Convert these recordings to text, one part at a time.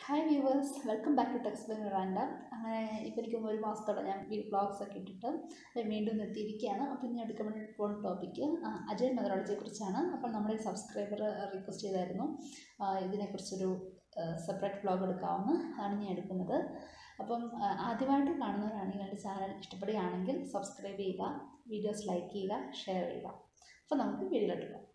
Hi viewers, welcome back to text Miranda. അങ്ങനെ ഇപ്പോൾ എനിക്കൊന്ന് ഒരു മാസത്തോടെ ഞാൻ വ്ളോഗ്സ് ഒക്കെ ഇട്ടിട്ട് വീണ്ടും എത്തിയിരിക്കുകയാണ്. അപ്പോൾ ഇനി എടുക്കാൻ വേണ്ടി പോകുന്ന ടോപ്പിക്ക് അജൈൽ മെത്തഡോളജിയെ കുറിച്ചാണ്. അപ്പോൾ നമ്മുടെ സബ്സ്ക്രൈബർ റിക്വസ്റ്റ് ചെയ്തായിരുന്നു ഇതിനെക്കുറിച്ചൊരു സെപ്പറേറ്റ് വ്ളോഗ് എടുക്കാമെന്ന്. അതാണ് ഞാൻ എടുക്കുന്നത്. അപ്പം ആദ്യമായിട്ട് കാണുന്നവരാണെങ്കിൽ എൻ്റെ ചാനൽ ഇഷ്ടപ്പെടുകയാണെങ്കിൽ സബ്സ്ക്രൈബ് ചെയ്യുക, വീഡിയോസ് ലൈക്ക് ചെയ്യുക, ഷെയർ ചെയ്യുക. അപ്പോൾ നമുക്ക് വീഡിയോയിലോട്ട് പോകാം.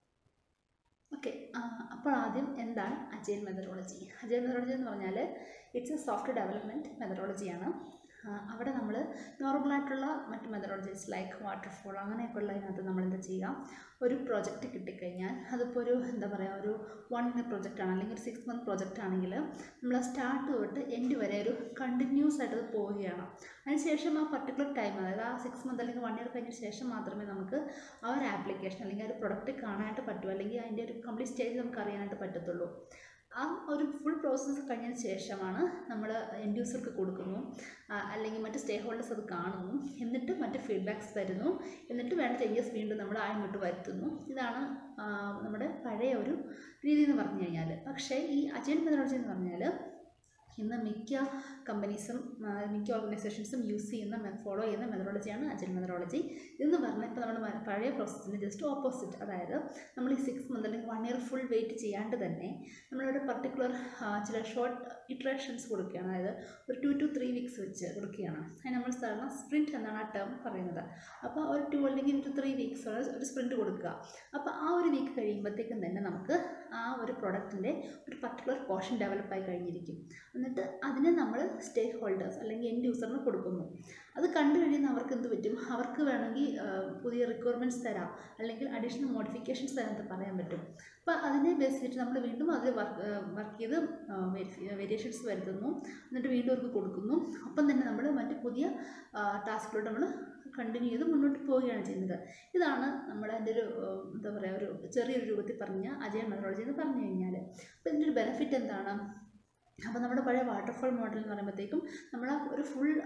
ഓക്കെ, അപ്പോൾ ആദ്യം എന്താണ് അജൈൽ മെത്തഡോളജി? അജൈൽ മെത്തഡോളജി എന്ന് പറഞ്ഞാൽ ഇറ്റ്സ് എ സോഫ്റ്റ്വെയർ ഡെവലപ്മെൻറ്റ് മെത്തഡോളജിയാണ്. അവിടെ നമ്മൾ നോർമലായിട്ടുള്ള മറ്റ് മെത്തഡോളജീസ് ലൈക്ക് വാട്ടർഫോൾ അങ്ങനെയൊക്കെ ഉള്ളതിനകത്ത് നമ്മളെന്താ ചെയ്യുക, ഒരു പ്രോജക്റ്റ് കിട്ടിക്കഴിഞ്ഞാൽ അതിപ്പോൾ ഒരു ഒരു 1 ഇയർ പ്രോജക്റ്റാണ് അല്ലെങ്കിൽ ഒരു 6 മന്ത് പ്രോജക്റ്റ് ആണെങ്കിൽ നമ്മൾ സ്റ്റാർട്ട് തൊട്ട് എൻഡ് വരെ ഒരു കണ്ടിന്യൂസ് ആയിട്ട് അത് പോവുകയാണ്. അതിനുശേഷം ആ പർട്ടിക്കുലർ ടൈം, അതായത് ആ 6 മന്ത് അല്ലെങ്കിൽ 1 ഇയർ കഴിഞ്ഞ ശേഷം മാത്രമേ നമുക്ക് ആ ഒരു ആപ്ലിക്കേഷൻ അല്ലെങ്കിൽ ആ ഒരു പ്രൊഡക്റ്റ് കാണാനായിട്ട് പറ്റൂ, അല്ലെങ്കിൽ അതിൻ്റെ ഒരു കംപ്ലീറ്റ് സ്റ്റേജ് നമുക്ക് അറിയാനായിട്ട് പറ്റത്തുള്ളൂ. ആ ഒരു ഫുൾ പ്രോസസ്സ് കഴിഞ്ഞതിന് ശേഷമാണ് നമ്മൾ എൻഡ് യൂസർക്ക് കൊടുക്കുന്നു, അല്ലെങ്കിൽ മറ്റ് സ്റ്റേ ഹോൾഡേഴ്സ് അത് കാണുന്നു, എന്നിട്ട് മറ്റ് ഫീഡ്ബാക്ക്സ് തരുന്നു, എന്നിട്ട് വേണ്ട ചേഞ്ചസ് വീണ്ടും നമ്മൾ ഇങ്ങോട്ട് വരുത്തുന്നു. ഇതാണ് നമ്മുടെ പഴയ ഒരു രീതി എന്ന് പറഞ്ഞു കഴിഞ്ഞാൽ. പക്ഷേ ഈ അജൈൽ മെത്തഡോളജി എന്ന് പറഞ്ഞാൽ ഇന്ന് മിക്ക കമ്പനീസും മിക്ക ഓർഗനൈസേഷൻസും ഫോളോ ചെയ്യുന്ന മെത്തഡോളജിയാണ് അജൈൽ മെത്തഡോളജി. ഇതെന്ന് പറഞ്ഞാൽ ഇപ്പോൾ നമ്മൾ പഴയ പ്രോസസ്സിന് ജസ്റ്റ് ഓപ്പോസിറ്റ്. അതായത് നമ്മൾ ഈ 6 മന്ത് അല്ലെങ്കിൽ 1 ഇയർ ഫുൾ വെയിറ്റ് ചെയ്യാണ്ട് തന്നെ നമ്മളൊരു പർട്ടിക്കുലർ ചില ഷോർട്ട് ഇറ്ററേഷൻസ് കൊടുക്കുകയാണ്. അതായത് ഒരു 2 to 3 വീക്സ് വെച്ച് കൊടുക്കുകയാണ്. അതിന് നമ്മൾ സാധാരണ സ്പ്രിൻറ്റ് എന്നാണ് ആ ടേം പറയുന്നത്. അപ്പോൾ ഒരു 2 അല്ലെങ്കിൽ 3 വീക്സ് ഒരു സ്പ്രിൻറ്റ് കൊടുക്കുക. അപ്പോൾ ആ ഒരു വീക്ക് കഴിയുമ്പോഴത്തേക്കും തന്നെ നമുക്ക് ആ ഒരു പ്രൊഡക്റ്റിൻ്റെ ഒരു പർട്ടിക്കുലർ പോർഷൻ ഡെവലപ്പായി കഴിഞ്ഞിരിക്കും. എന്നിട്ട് അതിനെ നമ്മൾ സ്റ്റേക്ക് ഹോൾഡേഴ്സ് അല്ലെങ്കിൽ എൻഡ് യൂസറിന് കൊടുക്കുന്നു. അത് കണ്ടു കഴിയുന്ന അവർക്ക് എന്ത് പറ്റും, അവർക്ക് വേണമെങ്കിൽ പുതിയ റിക്വയർമെൻറ്റ്സ് തരാം, അല്ലെങ്കിൽ അഡീഷണൽ മോഡിഫിക്കേഷൻസ് തരാൻ പറയാൻ പറ്റും. അപ്പോൾ അതിനെ ബേസ് ചെയ്തിട്ട് നമ്മൾ വീണ്ടും അതിൽ വർക്ക് ചെയ്ത് വേരിയേഷൻസ് വരുത്തുന്നു, എന്നിട്ട് വീണ്ടും അവർക്ക് കൊടുക്കുന്നു. ഒപ്പം തന്നെ നമ്മൾ മറ്റ് പുതിയ ടാസ്കിലോട്ട് നമ്മൾ കണ്ടിന്യൂ ചെയ്ത് മുന്നോട്ട് പോവുകയാണ് ചെയ്യുന്നത്. ഇതാണ് നമ്മുടെ എൻ്റെ ഒരു ചെറിയൊരു രൂപത്തിൽ പറഞ്ഞ അജൈൽ മെത്തഡോളജി എന്ന് പറഞ്ഞു കഴിഞ്ഞാൽ. അപ്പോൾ ഇതിൻ്റെ ഒരു ബെനിഫിറ്റ് എന്താണ്? അപ്പോൾ നമ്മുടെ പഴയ വാട്ടർഫോൾ മോഡൽ എന്ന് പറയുമ്പോഴത്തേക്കും നമ്മൾ ഒരു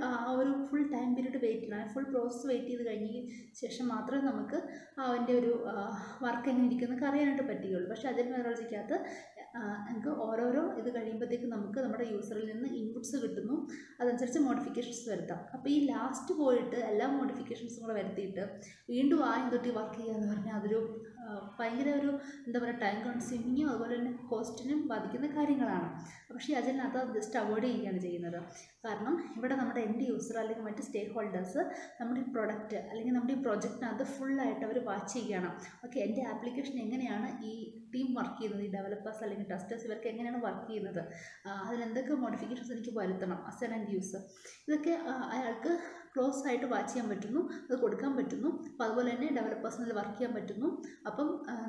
ഫുൾ ടൈം പീരീഡ് വെയിറ്റ് ചെയ്യണം, ഫുൾ പ്രോസസ്സ് വെയിറ്റ് ചെയ്ത് കഴിഞ്ഞ ശേഷം മാത്രമേ നമുക്ക് അതിൻ്റെ ഒരു വർക്ക് എങ്ങനെ ഇരിക്കുന്നതൊക്കെ അറിയാനായിട്ട് പറ്റുകയുള്ളൂ. പക്ഷേ അജൈൽ മെത്തഡോളജിക്കകത്ത് നമുക്ക് ഓരോരോ ഇത് കഴിയുമ്പോഴത്തേക്കും നമുക്ക് നമ്മുടെ യൂസറിൽ നിന്ന് ഇൻപുട്സ് കിട്ടുന്നു, അതനുസരിച്ച് മോഡിഫിക്കേഷൻസ് വരുത്താം. അപ്പോൾ ഈ ലാസ്റ്റ് പോയിട്ട് എല്ലാ മോഡിഫിക്കേഷൻസും കൂടെ വരുത്തിയിട്ട് വീണ്ടും തൊട്ടി വർക്ക് ചെയ്യുക എന്ന് പറഞ്ഞാൽ അതൊരു ഭയങ്കര ഒരു ടൈം കൺസ്യൂമിങ്ങും അതുപോലെ തന്നെ കോസ്റ്റിനും ബാധിക്കുന്ന കാര്യങ്ങളാണ്. പക്ഷേ അതിനകത്ത് ജസ്റ്റ് അവോയ്ഡ് ചെയ്യുകയാണ് ചെയ്യുന്നത്. കാരണം ഇവിടെ നമ്മുടെ എൻഡ് യൂസർ അല്ലെങ്കിൽ മറ്റ് സ്റ്റേക്ക് ഹോൾഡേഴ്സ് നമ്മുടെ ഈ പ്രൊഡക്റ്റ് അല്ലെങ്കിൽ നമ്മുടെ ഈ പ്രൊജക്റ്റിനകത്ത് ഫുള്ളായിട്ട് അവർ വാച്ച് ചെയ്യുകയാണ്. ഓക്കെ, എൻ്റെ ആപ്ലിക്കേഷൻ എങ്ങനെയാണ് ഈ ടീം വർക്ക് ചെയ്യുന്നത്, ഈ ഡെവലപ്പേഴ്സ് അല്ലെങ്കിൽ ടെസ്റ്റേഴ്സ് ഇവർക്ക് എങ്ങനെയാണ് വർക്ക് ചെയ്യുന്നത്, അതിലെന്തൊക്കെ മോഡിഫിക്കേഷൻസ് എനിക്ക് വരുത്തണം ആസ് എൻ എൻഡ് യൂസർ, ഇതൊക്കെ അയാൾക്ക് ക്ലോസ് ആയിട്ട് വാച്ച് ചെയ്യാൻ പറ്റുന്നു, അത് കൊടുക്കാൻ പറ്റുന്നു. അപ്പോൾ അതുപോലെ തന്നെ ഡെവലപ്പേഴ്സിന് വർക്ക് ചെയ്യാൻ പറ്റുന്നു. അപ്പം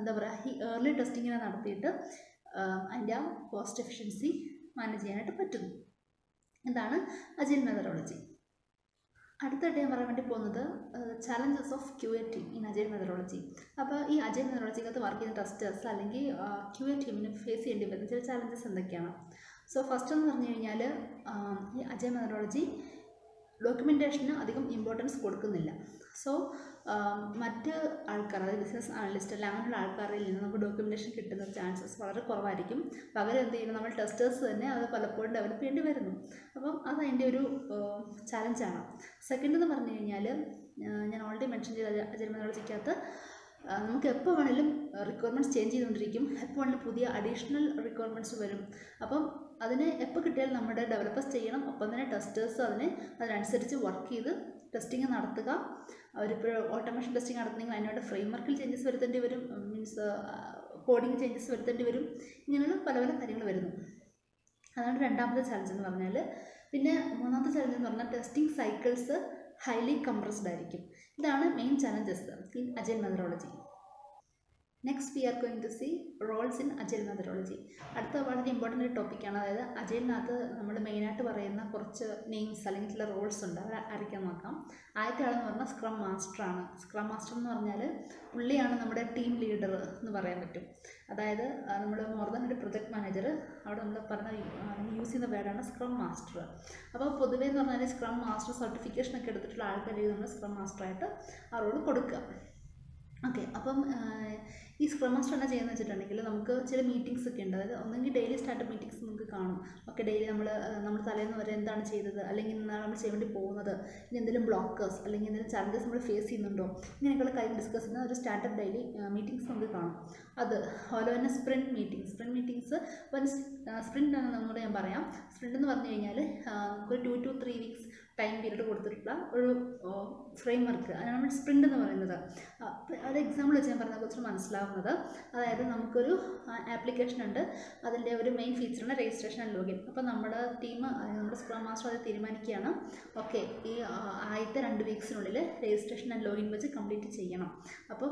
ഈ ഏർലി ടെസ്റ്റിങ്ങിനെ നടത്തിയിട്ട് അതിൻ്റെ ആ കോസ്റ്റ് എഫിഷ്യൻസി മാനേജ് ചെയ്യാനായിട്ട് പറ്റുന്നു. ഇതാണ് അജൈൽ മെത്തഡോളജി. അടുത്തായിട്ട് ഞാൻ പറയാൻ വേണ്ടി പോകുന്നത് challenges of QA team in agile methodology. അപ്പോൾ ഈ അജൈൽ മെത്തഡോളജിക്കകത്ത് വർക്ക് ചെയ്യുന്ന ടെസ്റ്റേഴ്സ് അല്ലെങ്കിൽ QA ടീമിന് ഫേസ് ചെയ്യേണ്ടി വരുന്ന ചില ചാലഞ്ചസ് എന്തൊക്കെയാണ്? സോ ഫസ്റ്റ് എന്ന് പറഞ്ഞു കഴിഞ്ഞാൽ ഈ അജൈൽ മെത്തഡോളജി ഡോക്യുമെൻറ്റേഷന് അധികം ഇമ്പോർട്ടൻസ് കൊടുക്കുന്നില്ല. സോ മറ്റ് ആൾക്കാർ, അതായത് ബിസിനസ് അനലിസ്റ്റ് അല്ല അങ്ങനെയുള്ള ആൾക്കാരിൽ നിന്ന് നമുക്ക് ഡോക്യുമെൻറ്റേഷൻ കിട്ടുന്ന ചാൻസസ് വളരെ കുറവായിരിക്കും. പകരം എന്ത് ചെയ്യുന്നത്, നമ്മൾ ടെസ്റ്റേഴ്സ് തന്നെ അത് പലപ്പോഴും ഡെവലപ്പ് ചെയ്യേണ്ടി വരുന്നു. അപ്പം അത് അതിൻ്റെ ഒരു ചാലഞ്ചാണ്. സെക്കൻഡ് എന്ന് പറഞ്ഞു കഴിഞ്ഞാൽ ഞാൻ ഓൾറെഡി മെൻഷൻ ചെയ്ത അജൈൽ മെത്തഡോളജിക്കകത്ത് നമുക്ക് എപ്പോൾ വേണമെങ്കിലും റിക്വയർമെൻറ്റ്സ് ചേഞ്ച് ചെയ്തുകൊണ്ടിരിക്കും, എപ്പോൾ വേണമെങ്കിലും പുതിയ അഡീഷണൽ റിക്വയർമെൻറ്റ്സ് വരും. അപ്പം അതിനെ എപ്പോൾ കിട്ടിയാലും നമ്മുടെ ഡെവലപ്പേഴ്സ് ചെയ്യണം, ഒപ്പം തന്നെ ടെസ്റ്റേഴ്സ് അതിനനുസരിച്ച് വർക്ക് ചെയ്ത് ടെസ്റ്റിങ് നടത്തുക. അവരിപ്പോൾ ഓട്ടോമേഷൻ ടെസ്റ്റിംഗ് നടത്തുന്നെങ്കിൽ അതിനോട് ഫ്രെയിംവർക്കിൽ ചേഞ്ചസ് വരുത്തേണ്ടി വരും, മീൻസ് കോഡിങ് ചേഞ്ചസ് വരുത്തേണ്ടി വരും. ഇങ്ങനെയുള്ള പല പല കാര്യങ്ങൾ വരുന്നു. അതാണ് രണ്ടാമത്തെ ചാലഞ്ച് എന്ന് പറഞ്ഞാൽ. പിന്നെ മൂന്നാമത്തെ ചാലഞ്ച് എന്ന് പറഞ്ഞാൽ ടെസ്റ്റിംഗ് സൈക്കിൾസ് ഹൈലി കംപ്രസ്ഡ് ആയിരിക്കും. ഇതാണ് main challenges in agile methodology. Next we are going to see roles in agile methodology. അടുത്ത വളരെ ഇമ്പോർട്ടൻ്റ് ഒരു ടോപ്പിക്കാണ്. അതായത് അജൈലിനകത്ത് നമ്മൾ മെയിനായിട്ട് പറയുന്ന കുറച്ച് നെയിംസ് അല്ലെങ്കിൽ ചില റോൾസ് ഉണ്ട്, അവർ ആരൊക്കെ നോക്കാം. ആദ്യത്തെ ആളെന്ന് പറഞ്ഞാൽ സ്ക്രം മാസ്റ്ററാണ്. സ്ക്രം മാസ്റ്റർ എന്ന് പറഞ്ഞാൽ പുള്ളിയാണ് നമ്മുടെ ടീം ലീഡർ എന്ന് പറയാൻ പറ്റും. അതായത് നമ്മൾ മോർ ദാൻ ഒരു പ്രൊജക്ട് മാനേജർ, അവിടെ നമ്മൾ യൂസ് ചെയ്യുന്ന വേർഡാണ് സ്ക്രം മാസ്റ്റർ. അപ്പോൾ പൊതുവേ എന്ന് പറഞ്ഞാൽ സ്ക്രം മാസ്റ്റർ സർട്ടിഫിക്കേഷനൊക്കെ എടുത്തിട്ടുള്ള ആൾക്കാരെ നമ്മൾ സ്ക്രം മാസ്റ്ററായിട്ട് ആ റോൾ കൊടുക്കുക. ഓക്കെ. അപ്പം ഈ സ്ക്രം മാസ്റ്റർ എന്നാ ചെയ്യുന്നത് വെച്ചിട്ടുണ്ടെങ്കിൽ നമുക്ക് ചില മീറ്റിംഗ്സ് ഒക്കെ ഉണ്ട്. അതായത് ഒന്നെങ്കിൽ ഡെയിലി സ്റ്റാർട്ടപ്പ് മീറ്റിംഗ്സ് നമുക്ക് കാണും. ഓക്കെ, ഡെയിലി നമ്മൾ തലേന്ന് വരെ എന്താണ് ചെയ്തത്, അല്ലെങ്കിൽ എന്താണ് നമ്മൾ ചെയ്യാൻ വേണ്ടി പോകുന്നത്, ഇനി എന്തെങ്കിലും ബ്ലോക്കേഴ്സ് അല്ലെങ്കിൽ എന്തെങ്കിലും ചലഞ്ചസ് നമ്മൾ ഫേസ് ചെയ്യുന്നുണ്ടോ, ഇങ്ങനെയൊക്കെയുള്ള കാര്യം ഡിസ്കസ് ചെയ്യുന്ന ഒരു സ്റ്റാർട്ടപ്പ് ഡെയിലി മീറ്റിംഗ്സ് നമുക്ക് കാണും. അതുപോലെ തന്നെ സ്പ്രിൻറ്റ് മീറ്റിംഗ്സ് സ്പ്രിൻ്റ് ആണെന്നുകൂടെ ഞാൻ പറയാം. സ്പ്രിൻ്റ് എന്ന് പറഞ്ഞു കഴിഞ്ഞാൽ നമുക്കൊരു 2 to 3 വീക്സ് ടൈം പീരീഡ് കൊടുത്തിട്ടുള്ള ഒരു ഫ്രെയിം വർക്ക്, അതിനാണ് നമ്മൾ സ്പ്രിൻ്റ് എന്ന് പറയുന്നത്. ഒരു എക്സാമ്പിൾ വെച്ച് ഞാൻ പറഞ്ഞാൽ കുറച്ച് മനസ്സിലാവുന്നത്, അതായത് നമുക്കൊരു ആപ്ലിക്കേഷൻ ഉണ്ട്, അതിൻ്റെ ഒരു മെയിൻ ഫീച്ചറാണ് രജിസ്ട്രേഷൻ ആൻഡ് ലോഗിൻ. അപ്പോൾ നമ്മുടെ ടീം, നമ്മുടെ സ്ക്രം മാസ്റ്റർ അത് തീരുമാനിക്കുകയാണ്, ഓക്കെ ഈ ആദ്യത്തെ 2 വീക്സിനുള്ളിൽ രജിസ്ട്രേഷൻ ആൻഡ് ലോഗിൻ വെച്ച് കംപ്ലീറ്റ് ചെയ്യണം. അപ്പം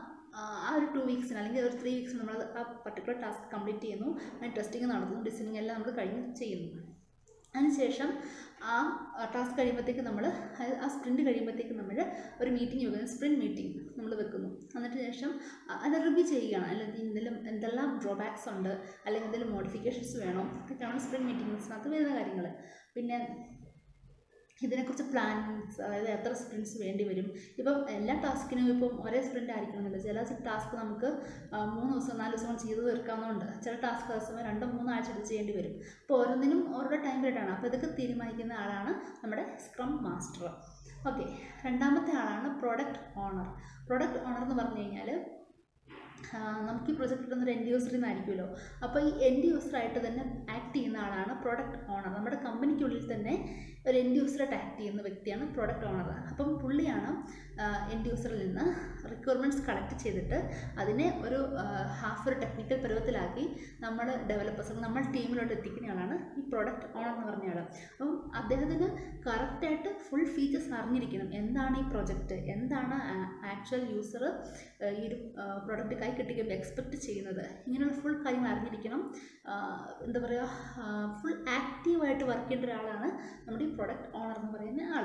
ആ ഒരു 2 വീക്സിന് അല്ലെങ്കിൽ ഒരു 3 വീക്സിന് നമ്മൾ ആ പർട്ടിക്കുലർ ടാസ്ക് കംപ്ലീറ്റ് ചെയ്യുന്നു, അതിന് ടെസ്റ്റിംഗ് നടത്തുന്നു, ഡിസൈനിങ് എല്ലാം നമ്മൾ കഴിഞ്ഞ് ചെയ്യുന്നു. അതിനുശേഷം ആ ടാസ്ക് കഴിയുമ്പോഴത്തേക്ക് ആ സ്പ്രിൻറ്റ് കഴിയുമ്പോഴത്തേക്ക് നമ്മൾ ഒരു മീറ്റിംഗ് വെക്കുന്നു, സ്പ്രിൻറ്റ് മീറ്റിംഗ് നമ്മൾ വെക്കുന്നു. എന്നിട്ട് ശേഷം അത് റിവ്യൂ ചെയ്യുകയാണ്, അല്ലെങ്കിൽ എന്തെല്ലാം ഡ്രോബാക്സ് ഉണ്ട്, അല്ലെങ്കിൽ എന്തെങ്കിലും മോഡിഫിക്കേഷൻസ് വേണോ, ഇതൊക്കെയാണ് സ്പ്രിൻറ്റ് മീറ്റിംഗ്സിനകത്ത് വരുന്ന കാര്യങ്ങൾ. പിന്നെ ഇതിനെക്കുറിച്ച് പ്ലാനിങ്സ്, അതായത് എത്ര സ്പ്രിൻറ്റ്സ് വേണ്ടി വരും. ഇപ്പം എല്ലാ ടാസ്കിനും ഇപ്പം ഒരേ സ്പ്രിൻ്റ് ആയിരിക്കണമെന്നില്ല. ചില ടാസ്ക് നമുക്ക് 3 ദിവസം 4 ദിവസം ചെയ്ത് തീർക്കാവുന്നതുണ്ട്. ചില ടാസ്ക് ദിവസം 2-3 ആഴ്ച എടുത്ത് ചെയ്യേണ്ടി വരും. അപ്പോൾ ഓരോന്നിനും ഓരോ ടൈം പീരീഡാണ്. അപ്പോൾ ഇതൊക്കെ തീരുമാനിക്കുന്ന ആളാണ് നമ്മുടെ സ്ക്രം മാസ്റ്റർ. ഓക്കെ, രണ്ടാമത്തെ ആളാണ് പ്രോഡക്റ്റ് ഓണർ. പ്രോഡക്റ്റ് ഓണർ എന്ന് പറഞ്ഞു കഴിഞ്ഞാൽ നമുക്ക് ഈ പ്രൊജക്റ്റ് കിട്ടുന്നൊരു എൻഡ് യൂസറിൽ നിന്നായിരിക്കുമല്ലോ. അപ്പോൾ ഈ എൻഡ് യൂസറായിട്ട് തന്നെ ആക്ട് ചെയ്യുന്ന ആളാണ് പ്രോഡക്റ്റ് ഓണർ. നമ്മുടെ കമ്പനിക്കുള്ളിൽ തന്നെ ഒരു എൻഡ് യൂസറായിട്ട് ആക്ട് ചെയ്യുന്ന വ്യക്തിയാണ് പ്രോഡക്റ്റ് ഓണർ. അപ്പം പുള്ളിയാണ് എൻഡ് യൂസറിൽ നിന്ന് റിക്വയർമെൻറ്റ്സ് കളക്ട് ചെയ്തിട്ട് അതിനെ ഒരു ഒരു ടെക്നിക്കൽ പരുവത്തിലാക്കി നമ്മൾ ഡെവലപ്പേഴ്സ്, നമ്മൾ ടീമിലോട്ട് എത്തിക്കുന്നയാളാണ് ഈ പ്രോഡക്റ്റ് ഓണർ എന്ന് പറഞ്ഞ ആൾ. അപ്പം അദ്ദേഹത്തിന് കറക്റ്റായിട്ട് ഫുൾ ഫീച്ചേഴ്സ് അറിഞ്ഞിരിക്കണം. എന്താണ് ഈ പ്രൊജക്റ്റ്, എന്താണ് ആക്ച്വൽ യൂസർ ഈ ഒരു പ്രോഡക്റ്റ് കൈ കിട്ടിക്കുമ്പോൾ എക്സ്പെക്റ്റ് ചെയ്യുന്നത്, ഇങ്ങനെയുള്ള ഫുൾ കാര്യങ്ങൾ അറിഞ്ഞിരിക്കണം. എന്താ പറയുക, ഫുൾ ആക്റ്റീവായിട്ട് വർക്ക് ചെയ്യേണ്ട ഒരാളാണ് നമ്മുടെ ഈ പ്രോഡക്റ്റ് ഓണർ എന്ന് പറയുന്ന ആൾ.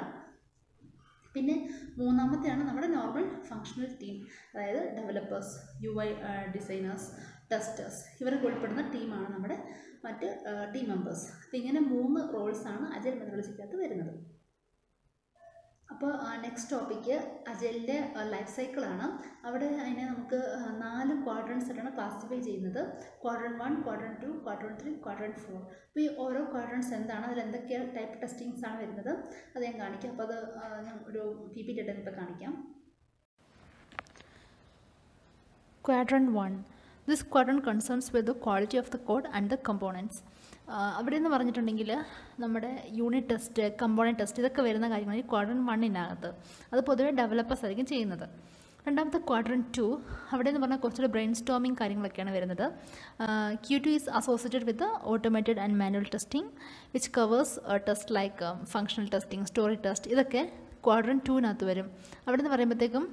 പിന്നെ മൂന്നാമത്തെയാണ് നമ്മുടെ നോർമൽ ഫങ്ഷണൽ ടീം, അതായത് ഡെവലപ്പേഴ്സ്, UI ഡിസൈനേഴ്സ്, ടെസ്റ്റേഴ്സ്, ഇവരൊക്കെ ഉൾപ്പെടുന്ന ടീമാണ് നമ്മുടെ മറ്റ് ടീം മെമ്പേഴ്സ്. അപ്പോൾ ഇങ്ങനെ 3 റോൾസാണ് അജൈൽ മെത്തഡോളജിക്കകത്ത് വരുന്നത്. അപ്പോൾ നെക്സ്റ്റ് ടോപ്പിക്ക് അജൈലിൻ്റെ ലൈഫ് സൈക്കിളാണ്. അവിടെ അതിനെ നമുക്ക് 4 ക്വാഡ്രൻസ് ആയിട്ടാണ് ക്ലാസിഫൈ ചെയ്യുന്നത്. Quadrant 1, quadrant 2, quadrant 3, quadrant 4. അപ്പോൾ ഈ ഓരോ ക്വാഡ്രൻസ് എന്താണ്, അതിൽ എന്തൊക്കെ ടൈപ്പ് ടെസ്റ്റിങ്സ് ആണ് വരുന്നത്, അത് ഞാൻ കാണിക്കാം. അപ്പോൾ അത് ഞാൻ ഒരു PPT ആയിട്ട് ഇപ്പോൾ കാണിക്കാം. Quadrant 1. This quadrant concerns with the quality of the code and the components. അവിടെ എന്ന് പറഞ്ഞിട്ടുണ്ടെങ്കിൽ നമ്മുടെ യൂണിറ്റ് ടെസ്റ്റ്, കമ്പോണൻറ്റ് ടെസ്റ്റ്, ഇതൊക്കെ വരുന്ന കാര്യങ്ങൾ ഈ ക്വാഡ്രൻറ്റ് 1-നകത്ത് അത് പൊതുവെ ഡെവലപ്പേഴ്സ് ആയിരിക്കും ചെയ്യുന്നത്. രണ്ടാമത്തെ ക്വാഡ്രൻറ്റ് 2, അവിടെ എന്ന് പറഞ്ഞാൽ കുറച്ചുകൂടി ബ്രെയിൻ സ്റ്റോമിങ് കാര്യങ്ങളൊക്കെയാണ് വരുന്നത്. Q2 is associated with the automated and manual testing which covers test like functional testing, story test, ഇതൊക്കെ ക്വാഡ്രൻറ്റ് 2-നകത്ത് വരും. അവിടെ നിന്ന് പറയുമ്പോഴത്തേക്കും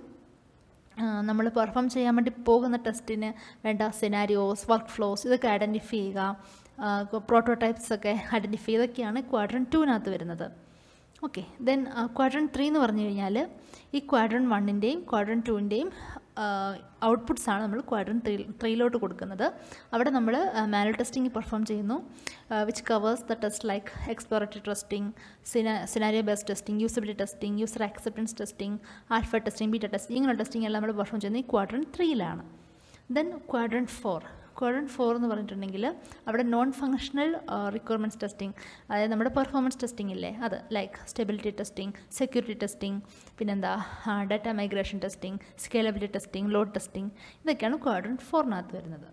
നമ്മൾ പെർഫോം ചെയ്യാൻ വേണ്ടി പോകുന്ന ടെസ്റ്റിന് വേണ്ട സിനാരിയോസ്, വർക്ക് ഫ്ലോസ്, ഇതൊക്കെ ഐഡൻറ്റിഫൈ ചെയ്യുക, പ്രോട്ടോടൈപ്സ് ഒക്കെ ഐഡൻറ്റിഫൈ, ഇതൊക്കെയാണ് ക്വാഡ്രൻറ്റ് 2-നകത്ത് വരുന്നത്. ഓക്കെ, ദെൻ ക്വാഡ്രൻറ്റ് 3 എന്ന് പറഞ്ഞു കഴിഞ്ഞാൽ ഈ ക്വാഡ്രൻറ്റ് 1-ൻ്റെയും ക്വാഡ്രൻറ്റ് 2-ൻ്റെയും ഔട്ട്പുട്ട്സാണ് നമ്മൾ ക്വാഡ്രൻറ്റ് 3-ലോട്ട് കൊടുക്കുന്നത്. അവിടെ നമ്മൾ മാനുവൽ ടെസ്റ്റിംഗ് പെർഫോം ചെയ്യുന്നു, which covers the test like exploratory testing, scenario based testing, usability testing, user acceptance testing, alpha testing, beta testing, ഇങ്ങനെയുള്ള ടെസ്റ്റിംഗ് എല്ലാം നമ്മൾ പെർഫോം ചെയ്യുന്നത് ഈ ക്വാഡ്രൻറ്റ് 3-ലാണ്. Then quadrant 4. ക്വാഡ്രൻറ്റ് 4 എന്ന് പറഞ്ഞിട്ടുണ്ടെങ്കിൽ അവിടെ നോൺ ഫങ്ഷണൽ റിക്വയർമെൻറ്റ്സ് ടെസ്റ്റിംഗ്, അതായത് നമ്മുടെ പെർഫോമൻസ് ടെസ്റ്റിംഗ് ഇല്ലേ, അത് like stability testing, security testing, പിന്നെന്താ data migration testing, scalability testing, load testing, ഇതൊക്കെയാണ് ക്വാഡ്രൻറ്റ് 4-നകത്ത് വരുന്നത്.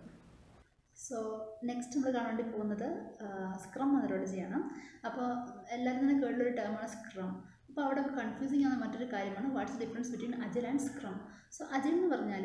സോ നെക്സ്റ്റ് നമ്മൾ കാണാൻ വേണ്ടി പോകുന്നത് സ്ക്രം മെത്തഡോളജിയാണ്. അപ്പോൾ എല്ലാവരും തന്നെ കേട്ടുള്ളൊരു ടേമാണ് സ്ക്രം. അപ്പോൾ അവിടെ കൺഫ്യൂസിങ് ആവുന്ന മറ്റൊരു കാര്യമാണ് what's difference between agile and scrum. So agile എന്ന് പറഞ്ഞാൽ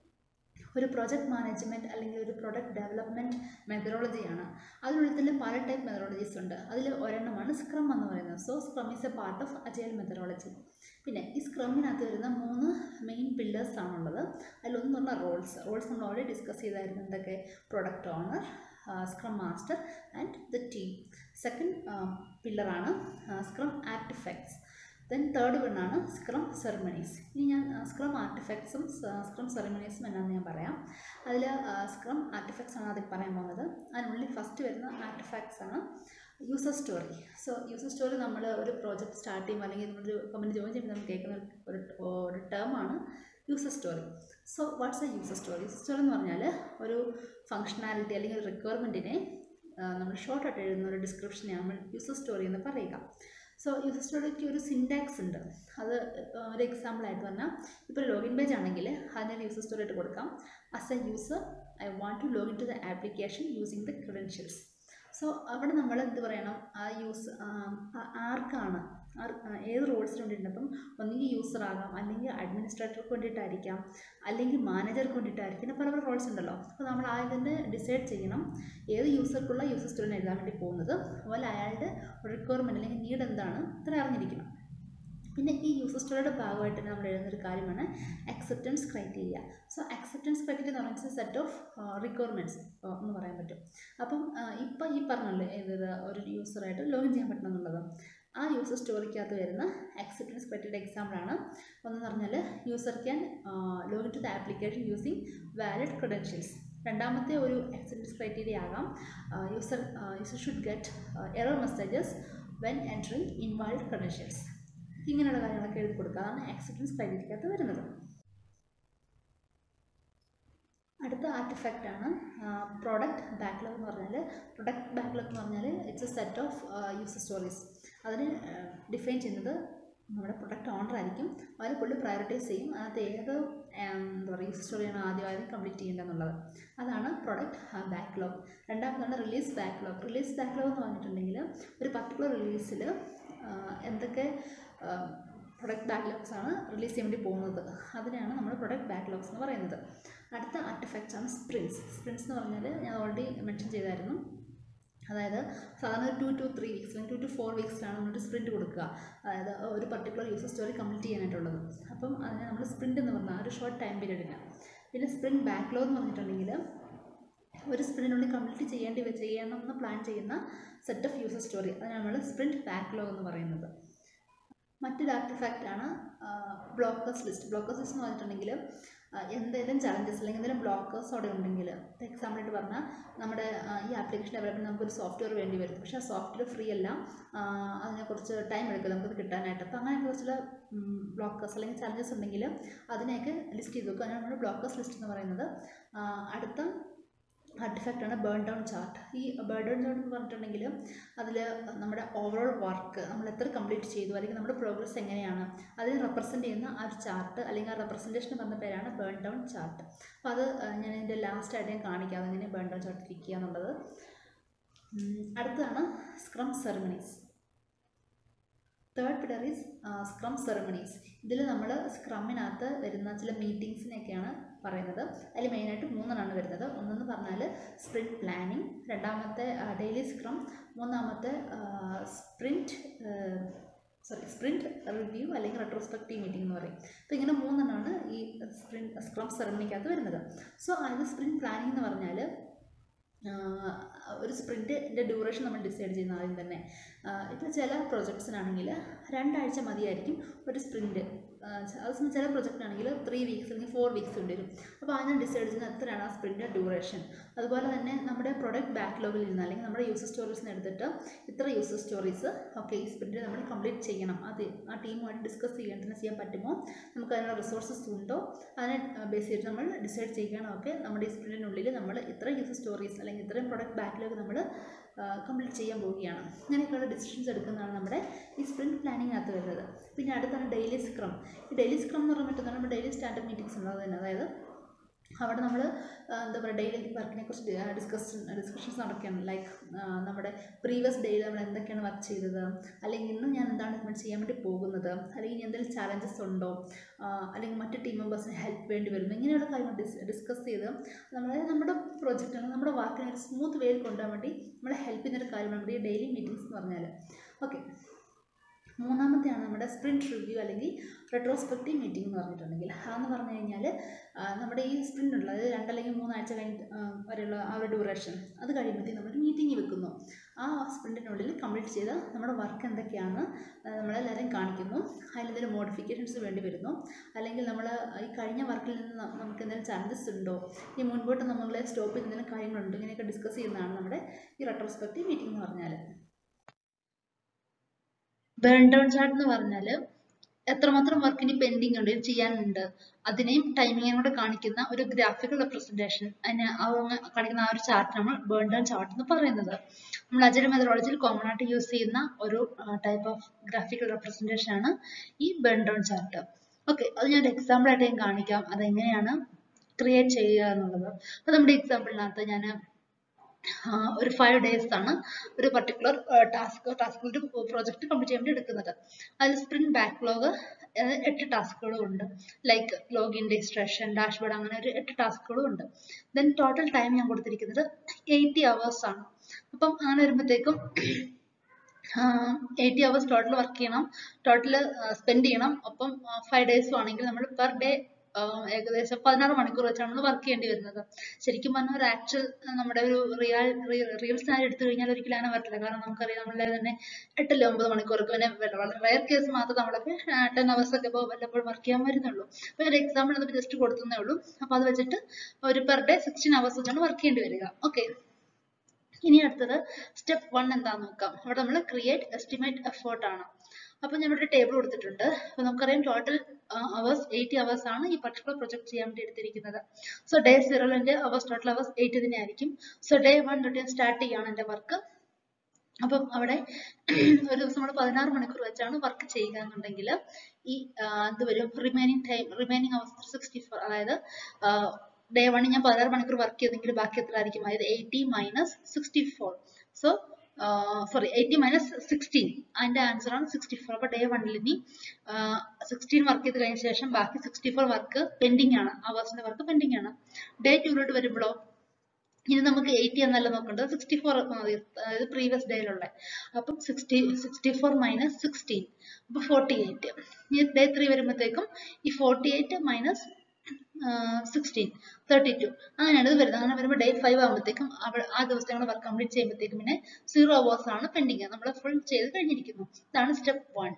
ഒരു പ്രൊജക്റ്റ് മാനേജ്മെൻറ്റ് അല്ലെങ്കിൽ ഒരു പ്രൊഡക്റ്റ് ഡെവലപ്മെൻറ്റ് മെത്തഡോളജിയാണ്. അതിനുള്ളിൽ തന്നെ പല ടൈപ്പ് മെത്തഡോളജീസ് ഉണ്ട്. അതിൽ ഒരെണ്ണമാണ് സ്ക്രം എന്ന് പറയുന്നത്. So scrum is a part of agile methodology. പിന്നെ ഈ സ്ക്രമിനകത്ത് വരുന്ന 3 മെയിൻ പില്ലേഴ്സ് ആണുള്ളത്. അതിലൊന്ന് പറഞ്ഞാൽ റോൾസ് നമ്മൾ ഓൾറെഡി ഡിസ്കസ് ചെയ്തായിരുന്നു. എന്തൊക്കെ? Product owner, scrum master and the team. Second പില്ലറാണ് സ്ക്രം ആർട്ടിഫാക്ട്സ്. ദെൻ തേർഡ് വണ്ണാണ് സ്ക്രം സെറമണീസ്. ഇനി ഞാൻ സ്ക്രം ആർട്ടിഫാക്ട്സും സ്ക്രം സെറമണീസും എന്നാന്ന് ഞാൻ പറയാം. അതിൽ സ്ക്രം ആർട്ടിഫാക്ട്സ് ആണ് ആദ്യം പറയാൻ പോകുന്നത്. അതിനുള്ളിൽ ഫസ്റ്റ് വരുന്ന ആർട്ടിഫാക്ട്സ് ആണ് user story. So user story നമ്മൾ ഒരു പ്രോജക്റ്റ് സ്റ്റാർട്ട് ചെയ്യുമ്പോൾ അല്ലെങ്കിൽ നമ്മളൊരു കമ്പനി ജോയിൻ ചെയ്യുമ്പോൾ നമ്മൾ കേൾക്കുന്ന ഒരു ടേമാണ് user story. So what's a user story? User story എന്ന് പറഞ്ഞാൽ ഒരു ഫംഗ്ഷനാലിറ്റി അല്ലെങ്കിൽ ഒരു റിക്വയർമെൻറ്റിനെ നമ്മൾ ഷോർട്ടായിട്ട് എഴുതുന്ന ഒരു ഡിസ്ക്രിപ്ഷനെയാണ് നമ്മൾ യൂസർ സ്റ്റോറി എന്ന് പറയുക. സോ യൂസർ സ്റ്റോറിക്ക് ഒരു സിൻടാക്സ് ഉണ്ട്. അത് ഒരു എക്സാമ്പിളായിട്ട് പറഞ്ഞാൽ ഇപ്പോൾ ലോഗിൻ പേജ് ആണെങ്കിൽ അതിനൊരു യൂസർ സ്റ്റോറി ആയിട്ട് കൊടുക്കാം. As a user I want to login to the application using the credentials. So അവിടെ നമ്മൾ എന്ത് പറയണം, ആർക്കാണ് ഏത് റോൾസിന് വേണ്ടിയിട്ടുണ്ട്. അപ്പം ഒന്നുകിൽ യൂസർ ആകാം, അല്ലെങ്കിൽ അഡ്മിനിസ്ട്രേറ്റർക്ക് വേണ്ടിയിട്ടായിരിക്കാം, അല്ലെങ്കിൽ മാനേജർക്ക് വേണ്ടിയിട്ടായിരിക്കും. പിന്നെ പല പല റോൾസ് ഉണ്ടല്ലോ. അപ്പോൾ നമ്മൾ ആദ്യം ഡിസൈഡ് ചെയ്യണം ഏത് യൂസർക്കുള്ള യൂസർ സ്റ്റോറിന് എഴുതാൻ വേണ്ടി പോകുന്നത്. അതുപോലെ അയാളുടെ റിക്വയർമെൻറ്റ് അല്ലെങ്കിൽ നീഡ് എന്താണ് ഇത്ര അറിഞ്ഞിരിക്കണം. പിന്നെ ഈ യൂസർ സ്റ്റോറിയുടെ ഭാഗമായിട്ട് നമ്മൾ എഴുതുന്നൊരു കാര്യമാണ് acceptance criteria. So acceptance criteria എന്ന് പറഞ്ഞാൽ സെറ്റ് ഓഫ് റിക്വയർമെൻറ്റ്സ് എന്ന് പറയാൻ പറ്റും. അപ്പം ഇപ്പം ഈ പറഞ്ഞല്ലോ ഏത് ഒരു യൂസറായിട്ട് ലോഗിൻ ചെയ്യാൻ പറ്റണം എന്നുള്ളത്. ആ യൂസർ സ്റ്റോറിക്കകത്ത് വരുന്ന അക്സെപ്റ്റൻസ് ക്രൈറ്റീരിയ എക്സാമ്പിളാണ് ഒന്നെന്ന് പറഞ്ഞാൽ user can login to the application using valid credentials. രണ്ടാമത്തെ ഒരു അക്സെപ്റ്റൻസ് ക്രൈറ്റീരിയ ആകാം user should get error messages when entering invalid credentials. ഇങ്ങനെയുള്ള കാര്യങ്ങളൊക്കെ എഴുതി കൊടുക്കുക. അതാണ് അക്സെപ്റ്റൻസ് ക്രൈറ്റീരിയക്കകത്ത് വരുന്നത്. അടുത്ത ആർട്ടിഫാക്റ്റാണ് പ്രോഡക്റ്റ് ബാക്ക്ലോഗ് എന്ന് പറഞ്ഞാൽ. പ്രൊഡക്റ്റ് ബാക്ക്ലോഗ് എന്ന് പറഞ്ഞാൽ it's a set of user stories. അതിന് ഡിഫൈൻ ചെയ്യുന്നത് നമ്മുടെ പ്രൊഡക്റ്റ് ഓണർ ആയിരിക്കും. അവർ പുള്ളി പ്രയോറിറ്റൈസ് ചെയ്യും അതിനകത്ത് ഏത് എന്താ പറയുക യൂസർ സ്റ്റോറിയാണ് ആദ്യം കംപ്ലീറ്റ് ചെയ്യേണ്ടതെന്നുള്ളത്. അതാണ് പ്രൊഡക്റ്റ് ബാക്ക്ലോഗ്. രണ്ടാമതാണ് റിലീസ് ബാക്ക്ലോഗ്. റിലീസ് ബാക്ക്ലോഗ് എന്ന് പറഞ്ഞിട്ടുണ്ടെങ്കിൽ ഒരു പർട്ടിക്കുലർ റിലീസിൽ എന്തൊക്കെ പ്രൊഡക്റ്റ് ബാക്ക്ലോഗ്സ് ആണ് റിലീസ് ചെയ്യാൻ വേണ്ടി പോകുന്നത്, അതിനെയാണ് നമ്മൾ പ്രൊഡക്റ്റ് ബാക്ക്ലോഗ്സ് എന്ന് പറയുന്നത്. അടുത്ത ആർട്ടിഫാക്ട്സ് ആണ് സ്പ്രിൻറ്റ്സ്. സ്പ്രിൻറ്റ്സ് എന്ന് പറഞ്ഞാൽ ഞാൻ ഓൾറെഡി മെൻഷൻ ചെയ്തായിരുന്നു. അതായത് സാധാരണ 2 to 3 വീക്സ് അല്ലെങ്കിൽ 2 to 4 വീക്സിലാണ് നമ്മളൊരു സ്പ്രിൻറ്റ് കൊടുക്കുക. അതായത് ഒരു പർട്ടിക്കുലർ യൂസർ സ്റ്റോറി കംപ്ലീറ്റ് ചെയ്യാനായിട്ടുള്ളത്. അപ്പം അതിനെ നമ്മൾ സ്പ്രിൻറ്റ് എന്ന് പറഞ്ഞാൽ ഒരു ഷോർട്ട് ടൈം പീരീഡിന്. പിന്നെ സ്പ്രിൻറ്റ് ബാക്ക്ലോഗ് എന്ന് പറഞ്ഞിട്ടുണ്ടെങ്കിൽ ഒരു സ്പ്രിൻറ്റിനുള്ളിൽ കംപ്ലീറ്റ് ചെയ്യണമെന്ന് പ്ലാൻ ചെയ്യുന്ന സെറ്റ് ഓഫ് യൂസർ സ്റ്റോറി, അതിനാണ് നമ്മൾ സ്പ്രിൻറ്റ് ബാക്ക്ലോഗ് എന്ന് പറയുന്നത്. മറ്റൊരു ആർട്ടിഫാക്റ്റാണ് ബ്ലോക്കേഴ്സ് ലിസ്റ്റ്. ബ്ലോക്കേഴ്സ് ലിസ്റ്റ് എന്ന് പറഞ്ഞിട്ടുണ്ടെങ്കിൽ എന്തെങ്കിലും ചലഞ്ചസ് അല്ലെങ്കിൽ എന്തെങ്കിലും ബ്ലോക്കേഴ്സ് അവിടെ ഉണ്ടെങ്കിൽ, എക്സാമ്പിളായിട്ട് പറഞ്ഞാൽ നമ്മുടെ ഈ ആപ്ലിക്കേഷൻ ഡെവലപ്മെൻറ്റ് നമുക്കൊരു സോഫ്റ്റ്വെയർ വേണ്ടി വരും. പക്ഷേ ആ സോഫ്റ്റ്വെയർ ഫ്രീ അല്ല, അതിനെ കുറച്ച് ടൈം എടുക്കും നമുക്കത് കിട്ടാനായിട്ട്. അപ്പോൾ അങ്ങനെ കുറച്ചുള്ള ബ്ലോക്കേഴ്സ് അല്ലെങ്കിൽ ചലഞ്ചസ് ഉണ്ടെങ്കിൽ അതിനെയൊക്കെ ലിസ്റ്റ് ചെയ്ത് വെക്കുക. അതിനാണ് നമ്മൾ ബ്ലോക്കേഴ്സ് ലിസ്റ്റ് എന്ന് പറയുന്നത്. അടുത്ത ആർട്ടിഫാക്റ്റാണ് ബേൺ ഡൗൺ ചാർട്ട്. ഈ ബേൺ ഡൗൺ ചാർട്ട് എന്ന് പറഞ്ഞിട്ടുണ്ടെങ്കിൽ അതിൽ നമ്മുടെ ഓവറോൾ വർക്ക് നമ്മൾ എത്ര കംപ്ലീറ്റ് ചെയ്തു അല്ലെങ്കിൽ നമ്മുടെ പ്രോഗ്രസ് എങ്ങനെയാണ് അതിനെ റെപ്രസെൻറ്റ് ചെയ്യുന്ന ആ ഒരു ചാർട്ട് അല്ലെങ്കിൽ ആ റെപ്രസെൻറ്റേഷൻ പറഞ്ഞ പേരാണ് ബേൺ ഡൗൺ ചാർട്ട്. അപ്പോൾ അത് ഞാൻ ഇതിൻ്റെ ലാസ്റ്റ് ആയിട്ട് കാണിക്കാം അതെങ്ങനെ ബേൺ ഡൗൺ ചാർട്ട് ഇരിക്കുക എന്നുള്ളത്. അടുത്തതാണ് scrum ceremonies. Third pillar is scrum ceremonies. ഇതിൽ നമ്മൾ സ്ക്രമ്മിനകത്ത് വരുന്ന ചില മീറ്റിങ്സിനെയൊക്കെയാണ് പറയുന്നത്. അതിൽ മെയിനായിട്ട് 3 വരുന്നത്. ഒന്നെന്ന് പറഞ്ഞാൽ സ്പ്രിൻറ്റ് പ്ലാനിങ്, രണ്ടാമത്തെ ഡെയിലി സ്ക്രം, മൂന്നാമത്തെ സ്പ്രിൻറ്റ് റിവ്യൂ അല്ലെങ്കിൽ റെട്രോസ്പെക്റ്റീവ് മീറ്റിംഗ് എന്ന് പറയും. അപ്പോൾ ഇങ്ങനെ 3 ഈ സ്ക്രം സെറമണിക്കകത്ത് വരുന്നത്. സോ അതിന് സ്പ്രിൻറ്റ് പ്ലാനിങ് എന്ന് പറഞ്ഞാൽ ഒരു സ്പ്രിൻറ്റിൻ്റെ ഡ്യൂറേഷൻ നമ്മൾ ഡിസൈഡ് ചെയ്യുന്ന ആദ്യം തന്നെ. ഇപ്പോൾ ചില പ്രൊജക്ട്സിനാണെങ്കിൽ 2 ആഴ്ച മതിയായിരിക്കും ഒരു സ്പ്രിൻറ്റ്. അതേസമയം ചില പ്രൊജക്റ്റിനാണെങ്കിൽ 3 വീക്സ് അല്ലെങ്കിൽ 4 വീക്സ് കൊണ്ടുവരും. അപ്പോൾ അതിനെ ഡിസൈഡ് ചെയ്യുന്ന എത്രയാണ് ആ സ്പ്രിൻറ്റിൻ്റെ ഡ്യൂറേഷൻ. അതുപോലെ തന്നെ നമ്മുടെ പ്രൊഡക്റ്റ് ബാക്ക്ലോഗിൽ നിന്ന് അല്ലെങ്കിൽ നമ്മുടെ യൂസർ സ്റ്റോറീസിന് എടുത്തിട്ട് ഇത്ര യൂസർ സ്റ്റോറീസ് ഈ സ്പ്രിൻറ്റിൽ നമ്മൾ കംപ്ലീറ്റ് ചെയ്യണം. അത് ആ ടീമുമായിട്ട് ഡിസ്കസ് ചെയ്യാൻ പറ്റുമോ, നമുക്ക് അതിനുള്ള റിസോഴ്സസ് ഉണ്ടോ, അതിനെ ബേസ് ചെയ്തിട്ട് നമ്മൾ ഡിസൈഡ് ചെയ്യണം. നമ്മുടെ ഈ സ്പ്രിൻറ്റിനുള്ളിൽ നമ്മൾ ഇത്ര യൂസർ സ്റ്റോറീസ് അല്ലെങ്കിൽ ഇത്രയും പ്രൊഡക്റ്റ് ബാക്ക്ലോഗ് നമ്മൾ കംപ്ലീറ്റ് ചെയ്യാൻ പോവുകയാണ്. ഇങ്ങനെയൊക്കെയുള്ള ഡിസിഷൻസ് എടുക്കുന്നതാണ് നമ്മുടെ ഈ സ്പ്രിൻറ്റ് പ്ലാനിങ്ങിനകത്ത് വരുന്നത്. പിന്നെ അടുത്താണ് ഡെയിലി സ്ക്രം. ഈ ഡെയിലി സ്ക്രം എന്ന് പറഞ്ഞാൽ മറ്റൊന്നാണ് നമ്മുടെ ഡെയിലി സ്റ്റാൻഡപ്പ് മീറ്റിംഗ്സ് ഉള്ളത് തന്നെ. അതായത് അവിടെ നമ്മൾ എന്താ പറയുക ഡെയിലി വർക്കിനെ കുറിച്ച് ഡിസ്കഷൻസ് നടക്കുകയാണ്. ലൈക്ക് നമ്മുടെ പ്രീവിയസ് ഡേയിൽ നമ്മൾ എന്തൊക്കെയാണ് വർക്ക് ചെയ്തത്, അല്ലെങ്കിൽ ഇന്ന് ഞാൻ എന്താണ് ഇമ്പ്ലിമെൻറ്റ് ചെയ്യാൻ വേണ്ടി പോകുന്നത്, അല്ലെങ്കിൽ എന്തെങ്കിലും ചാലഞ്ചസ് ഉണ്ടോ, അല്ലെങ്കിൽ മറ്റ് ടീം മെമ്പേഴ്സിന് ഹെൽപ്പ് വേണ്ടി വരുന്നു, ഇങ്ങനെയുള്ള കാര്യങ്ങൾ ഡിസ്കസ് ചെയ്ത് നമ്മുടെ പ്രോജക്റ്റിന് നമ്മുടെ വർക്കിനെ ഒരു സ്മൂത്ത് വേയിൽ കൊണ്ടുപോകാൻ വേണ്ടി നമ്മളെ ഹെൽപ്പ് ചെയ്യുന്നൊരു കാര്യമാണ് നമ്മുടെ ഈ ഡെയിലി മീറ്റിംഗ്സ് എന്ന് പറഞ്ഞാൽ. ഓക്കെ, മൂന്നാമത്തെയാണ് നമ്മുടെ സ്പ്രിൻറ്റ് റിവ്യൂ അല്ലെങ്കിൽ റെട്രോസ്പെക്റ്റീവ് മീറ്റിംഗ് എന്ന് പറഞ്ഞിട്ടുണ്ടെങ്കിൽ. അതെന്ന് പറഞ്ഞു കഴിഞ്ഞാൽ നമ്മുടെ ഈ സ്പ്രിൻ്റ് അതായത് 2 അല്ലെങ്കിൽ 3 ആഴ്ച വരെയുള്ള ആ ഒരു ഡ്യൂറേഷൻ അത് കഴിയുമ്പോഴത്തേക്കും നമ്മളൊരു മീറ്റിംഗ് വെക്കുന്നു. ആ സ്പ്രിൻറ്റിനുള്ളിൽ കംപ്ലീറ്റ് ചെയ്ത നമ്മുടെ വർക്ക് എന്തൊക്കെയാണ് നമ്മളെല്ലാവരും കാണിക്കുന്നു. അതിലെന്തെങ്കിലും മോഡിഫിക്കേഷൻസ് വേണ്ടി വരുന്നു, അല്ലെങ്കിൽ നമ്മൾ ഈ കഴിഞ്ഞ വർക്കിൽ നിന്ന് നമുക്ക് എന്തെങ്കിലും ചാലഞ്ചസ് ഉണ്ടോ, ഈ മുൻപോട്ട് നമ്മളെ സ്റ്റോപ്പ് ചെയ്യുന്ന എന്തെങ്കിലും കാര്യങ്ങളുണ്ടോ, ഇങ്ങനെയൊക്കെ ഡിസ്കസ് ചെയ്യുന്നതാണ് നമ്മുടെ ഈ റെട്രോസ്പെക്റ്റീവ് മീറ്റിംഗ് എന്ന് പറഞ്ഞാൽ. ബേൺ ഡൗൺ ചാർട്ട് എന്ന് പറഞ്ഞാൽ എത്രമാത്രം വർക്ക് ഇനി പെൻഡിങ് ഉണ്ട്, ചെയ്യാനുണ്ട്, അതിനെയും ടൈമിങ്ങിനും കൂടെ കാണിക്കുന്ന ഒരു ഗ്രാഫിക്കൽ റെപ്രസെന്റേഷൻ, അതിനെ കാണിക്കുന്ന ആ ഒരു ചാർട്ട് നമ്മൾ ബേൺ ഡൗൺ ചാർട്ട് എന്ന് പറയുന്നത്. നമ്മൾ അജൈൽ മെത്തഡോളജിയിൽ കോമൺ ആയിട്ട് യൂസ് ചെയ്യുന്ന ഒരു ടൈപ്പ് ഓഫ് ഗ്രാഫിക്കൽ റെപ്രസെന്റേഷൻ ആണ് ഈ ബേൺ ഡൗൺ ചാർട്ട്. ഓക്കെ, അത് ഞാൻ എക്സാമ്പിൾ ആയിട്ട് ഞാൻ കാണിക്കാം അതെങ്ങനെയാണ് ക്രിയേറ്റ് ചെയ്യുക എന്നുള്ളത്. അപ്പൊ നമ്മുടെ എക്സാമ്പിളിനകത്ത് ഞാൻ ഒരു 5 days ആണ് ഒരു പർട്ടിക്കുലർ ഒരു പ്രോജക്റ്റ് കംപ്ലീറ്റ് ചെയ്യാൻ വേണ്ടി എടുക്കുന്നത്. അതിൽ സ്പ്രിന്റ് ബാക്ക്ലോഗ് 8 ടാസ്കുകളും ഉണ്ട്. ലൈക്ക് ലോഗിൻ, രജിസ്ട്രേഷൻ, ഡാഷ്ബോർഡ്, അങ്ങനെ ഒരു 8 ടാസ്കുകളും ഉണ്ട്. ദെൻ ടോട്ടൽ ടൈം ഞാൻ കൊടുത്തിരിക്കുന്നത് 80 hours ആണ്. അപ്പം അങ്ങനെ വരുമ്പോഴത്തേക്കും 80 hours ടോട്ടൽ വർക്ക് ചെയ്യണം, ടോട്ടൽ സ്പെൻഡ് ചെയ്യണം. ഒപ്പം 5 days ആണെങ്കിൽ നമ്മൾ പെർ ഡേ ഏകദേശം 16 മണിക്കൂർ വെച്ചാണ് നമ്മൾ വർക്ക് ചെയ്യേണ്ടി വരുന്നത്. ശരിക്കും പറഞ്ഞാൽ ഒരു ആക്ച്വൽ നമ്മുടെ ഒരു റിയൽ സ്റ്റാൻഡ് എടുത്തു കഴിഞ്ഞാൽ ഒരിക്കലും അങ്ങനെ പറ്റില്ല. കാരണം നമുക്കറിയാം നമ്മളെ തന്നെ 8 അല്ലെങ്കിൽ 9 മണിക്കൂറൊക്കെ പിന്നെ വളരെ റയർ കേസ് മാത്രം നമ്മളൊക്കെ 10 hours ഒക്കെ ഇപ്പോൾ വല്ലപ്പോഴും വർക്ക് ചെയ്യാൻ വരുന്നുള്ളൂ. അപ്പൊ ഒരു എക്സാമ്പിൾ നമുക്ക് ജസ്റ്റ് കൊടുത്തേ ഉള്ളൂ. അപ്പൊ അത് വെച്ചിട്ട് ഒരു പെർ ഡേ 16 hours വെച്ചാണ് വർക്ക് ചെയ്യേണ്ടി വരിക. ഓക്കെ, ഇനി അടുത്തത് സ്റ്റെപ്പ് 1 എന്താന്ന് നോക്കാം. അവിടെ നമ്മൾ ക്രിയേറ്റ് എസ്റ്റിമേറ്റ് എഫേർട്ട് ആണ്. അപ്പൊ ഞാൻ ഇവിടെ ടേബിൾ കൊടുത്തിട്ടുണ്ട്. അപ്പൊ നമുക്കറിയാം ടോട്ടൽ അവേഴ്സ് 80 hours ആണ് ഈ പർട്ടിക്കുലർ പ്രൊജക്ട് ചെയ്യാൻ വേണ്ടി എടുത്തിരിക്കുന്നത്. സോ ഡേ 0 എന്റെ അവേഴ്സ് ടോട്ടൽ അവേഴ്സ് 8 തന്നെ ആയിരിക്കും. സോ ഡേ 1 തൊട്ട് ഞാൻ സ്റ്റാർട്ട് ചെയ്യാണ് എന്റെ വർക്ക്. അപ്പം അവിടെ ഒരു ദിവസം നമ്മൾ 16 മണിക്കൂർ വെച്ചാണ് വർക്ക് ചെയ്യുക എന്നുണ്ടെങ്കിൽ ഈ എന്ത് വരും, റിമൈനിങ് അവേഴ്സ് 64. അതായത് ഡേ 1 ഞാൻ 16 മണിക്കൂർ വർക്ക് ചെയ്തെങ്കിൽ ബാക്കി എത്ര ആയിരിക്കും, അതായത് 80 minus 64. സോ 80 minus 16, അതിന്റെ ആൻസർ ആണ് 64. അപ്പൊ ഡേ 1 ഇനി 16 വർക്ക് ചെയ്ത് കഴിഞ്ഞ ശേഷം ബാക്കി 64 വർക്ക് പെൻഡിങ് ആണ്, അവേഴ്സിന്റെ വർക്ക് പെൻഡിങ് ആണ്. ഡേ 2 വരുമ്പോഴോ ഇനി നമുക്ക് 80 എന്നല്ല നോക്കേണ്ടത്, 64 മതി, അതായത് പ്രീവിയസ് ഡേയിലുള്ള. അപ്പം 64 minus 16, അപ്പൊ 48. ഇനി ഡേ 3 വരുമ്പോഴത്തേക്കും ഈ 48 minus 16, 32, അങ്ങനെയാണ് ഇത് വരുന്നത്. അങ്ങനെ വരുമ്പോൾ ഡേ 5 ആകുമ്പോഴത്തേക്കും ആ ദിവസത്തെ നമ്മൾ വർക്ക് കംപ്ലീറ്റ് ചെയ്യുമ്പോഴത്തേക്കും പിന്നെ 0 hours ആണ് പെൻഡിങ്, നമ്മൾ ഫുൾ ചെയ്ത് കഴിഞ്ഞിരിക്കുന്നു. ഇതാണ് സ്റ്റെപ്പ് 1.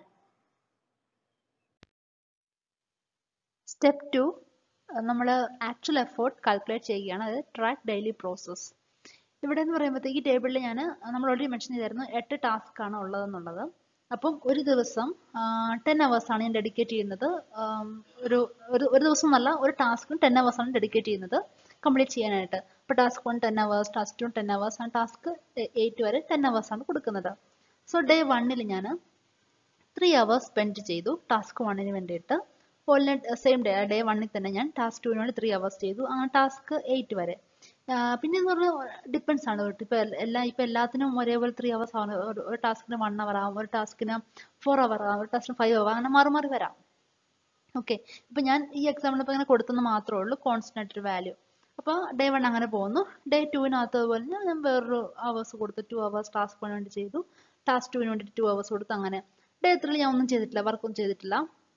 സ്റ്റെപ്പ് 2 നമ്മൾ ആക്ച്വൽ എഫേർട്ട് കാൽക്കുലേറ്റ് ചെയ്യുകയാണ്, അതായത് ട്രാക്ക് ഡെയിലി പ്രോസസ്. ഇവിടെ എന്ന് പറയുമ്പോഴത്തേക്ക് ഈ ടേബിളിൽ നമ്മൾ ഓൾറെഡി മെൻഷൻ ചെയ്തായിരുന്നു 8 ടാസ്ക് ആണ് ഉള്ളതെന്നുള്ളത്. അപ്പം ഒരു ദിവസം 10 hours ആണ് ഞാൻ ഡെഡിക്കേറ്റ് ചെയ്യുന്നത്. ഒരു ദിവസം എന്നല്ല, ഒരു ടാസ്കിന് 10 hours ആണ് ഡെഡിക്കേറ്റ് ചെയ്യുന്നത് കംപ്ലീറ്റ് ചെയ്യാനായിട്ട്. അപ്പോൾ task 1 10 hours, task 2 10 hours, task 8 വരെ 10 hours ആണ് കൊടുക്കുന്നത്. സോ ഡേ 1 ഞാൻ 3 hours സ്പെൻഡ് ചെയ്തു ടാസ്ക് 1 വേണ്ടിയിട്ട്. സെയിം ഡേ 1 തന്നെ ഞാൻ ടാസ്ക് 2 വേണ്ടി 3 hours ചെയ്തു, ടാസ്ക് 8 വരെ. പിന്നെ എന്ന് പറഞ്ഞാൽ ഡിപ്പെൻസ് ആണ്. ഇപ്പൊ എല്ലാത്തിനും ഒരേപോലെ 3 hours ആണ്. ഒരു ടാസ്കിന് 1 hour ആവും, ഒരു ടാസ്കിന് 4 hour ആവും, ഒരു ടാസ്കിന് 5 hour, അങ്ങനെ മാറി മാറി വരാം. ഓക്കെ, ഇപ്പൊ ഞാൻ ഈ എക്സാമ്പിൾ ഇപ്പൊ ഇങ്ങനെ കൊടുത്തെന്ന് മാത്രമേ ഉള്ളൂ, കോൺസ്റ്റന്റ് ആയിട്ടൊരു വാല്യൂ. അപ്പൊ ഡേ 1 അങ്ങനെ പോകുന്നു. ഡേ 2 അതുപോലെ ഞാൻ വേറൊരു അവേഴ്സ് കൊടുത്തു, 2 hours ടാസ്ക് 1 വേണ്ടി ചെയ്തു, ടാസ്ക് 2 വേണ്ടി 2 hours കൊടുത്തു. അങ്ങനെ ഡേ 3 ഞാൻ ഒന്നും ചെയ്തിട്ടില്ല, വർക്കൊന്നും ചെയ്തിട്ടില്ല.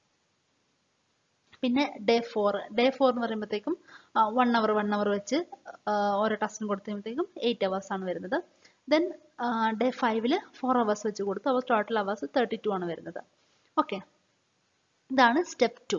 പിന്നെ ഡേ 4 എന്ന് പറയുമ്പോഴത്തേക്കും 1 hour വെച്ച് ഓരോ ടാസ്കിനും കൊടുത്തു കഴിയുമ്പോഴത്തേക്കും 8 hours ആണ് വരുന്നത്. ദെൻ ഡേ 5 4 hours വെച്ച് കൊടുത്തു, അപ്പോൾ ടോട്ടൽ അവേഴ്സ് 32 ആണ് വരുന്നത്. ഓക്കെ, ഇതാണ് സ്റ്റെപ്പ് 2.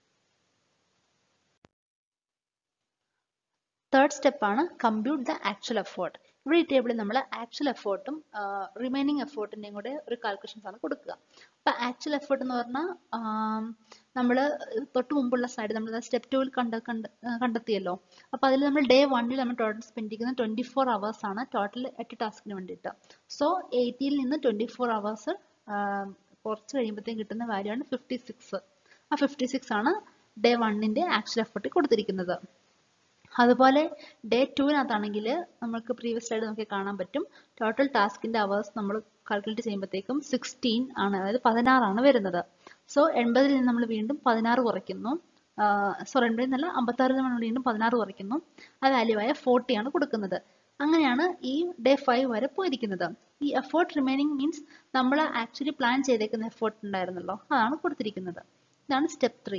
തേർഡ് സ്റ്റെപ്പ് ആണ് കമ്പ്യൂട്ട് ദ ആക്ച്വൽ എഫേർട്ട്. ഇവിടെ ഈ ടേബിളിൽ നമ്മൾ ആക്ച്വൽ എഫേർട്ടും റിമൈനിങ് എഫേർട്ടിന്റെയും കൂടെ ഒരു കാൽക്കുലേഷൻസ് ആണ് കൊടുക്കുക. അപ്പൊ ആക്ച്വൽ എഫേർട്ട് എന്ന് പറഞ്ഞാൽ നമ്മൾ തൊട്ട് മുമ്പുള്ള സ്ലൈഡ് നമ്മൾ സ്റ്റെപ്പ് 2 കണ്ടെത്തിയല്ലോ. അപ്പൊ അതിൽ നമ്മൾ ഡേ 1 നമ്മൾ ടോട്ടൽ സ്പെൻഡ് ചെയ്യുന്നത് 24 hours ആണ്, ടോട്ടൽ 8 ടാസ്കിന് വേണ്ടിയിട്ട്. സോ 80 നിന്ന് 24 hours കുറച്ച് കഴിയുമ്പോഴത്തേക്കും കിട്ടുന്ന വാല്യൂ ആണ് 56. ആ 56 ആണ് ഡേ 1 ആക്ച്വൽ എഫേർട്ട് കൊടുത്തിരിക്കുന്നത്. അതുപോലെ ഡേ 2 നമുക്ക് പ്രീവിയസ് സ്ലൈഡ് നോക്കി കാണാൻ പറ്റും, ടോട്ടൽ ടാസ്കിന്റെ അവേഴ്സ് നമ്മൾ കാൽക്കുലേറ്റ് ചെയ്യുമ്പോഴത്തേക്കും 16 ആണ്, അതായത് 16 ആണ് വരുന്നത്. സോ 80 നിന്ന് നമ്മൾ വീണ്ടും 16 കുറയ്ക്കുന്നു, 80 എന്നല്ല 56 നമ്മൾ വീണ്ടും 16 കുറയ്ക്കുന്നു, ആ വാല്യൂ ആയ 40 ആണ് കൊടുക്കുന്നത്. അങ്ങനെയാണ് ഈ ഡേ 5 വരെ പോയിരിക്കുന്നത്. ഈ എഫേർട്ട് റിമൈനിങ് മീൻസ് നമ്മൾ ആക്ച്വലി പ്ലാൻ ചെയ്തേക്കുന്ന എഫേർട്ട് ഉണ്ടായിരുന്നല്ലോ, അതാണ് കൊടുത്തിരിക്കുന്നത്. ഇതാണ് സ്റ്റെപ്പ് 3.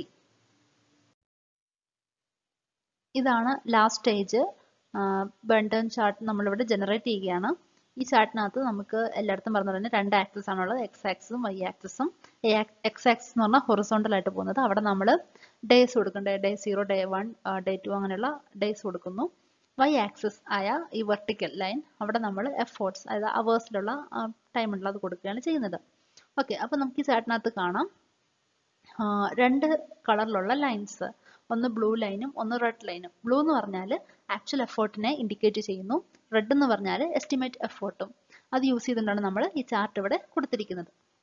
ഇതാണ് last stage. Burn down chart നമ്മളിവിടെ ജനറേറ്റ് ചെയ്യുകയാണ്. ഈ ചാർട്ടിനകത്ത് നമുക്ക് എല്ലായിടത്തും പറഞ്ഞ പോലെ 2 ആക്സിസ് ആണുള്ളത്, എക്സ് ആക്സിസും വൈ ആക്സിസും. എക്സ് ആക്സിസ് എന്ന് പറഞ്ഞാൽ ഹൊറിസോണ്ടൽ ആയിട്ട് പോകുന്നത്, അവിടെ നമ്മൾ ഡേയ്സ് കൊടുക്കുന്നുണ്ട്, ഡേ 0, ഡേ 1, ഡേ 2 അങ്ങനെയുള്ള ഡേയ്സ് കൊടുക്കുന്നു. വൈ ആക്സിസ് ആയ ഈ വെർട്ടിക്കൽ ലൈൻ, അവിടെ നമ്മൾ എഫേർട്സ്, അതായത് അവേഴ്സിലുള്ള ടൈം ഉള്ളത് കൊടുക്കുകയാണ് ചെയ്യുന്നത്. ഓക്കെ, അപ്പോൾ നമുക്ക് ഈ ചാർട്ടിനകത്ത് കാണാം രണ്ട് കളറിലുള്ള ലൈൻസ്, ഒന്ന് ബ്ലൂ ലൈനും ഒന്ന് റെഡ് ലൈനും. ബ്ലൂ എന്ന് പറഞ്ഞാൽ ആക്ച്വൽ എഫേർട്ടിനെ ഇൻഡിക്കേറ്റ് ചെയ്യുന്നു, റെഡ് എന്ന് പറഞ്ഞാൽ എസ്റ്റിമേറ്റ് എഫേർട്ടും. അത് യൂസ് ചെയ്തുകൊണ്ടാണ് നമ്മൾ ഈ ചാർട്ട് ഇവിടെ കൊടുത്തിരിക്കുന്നത്.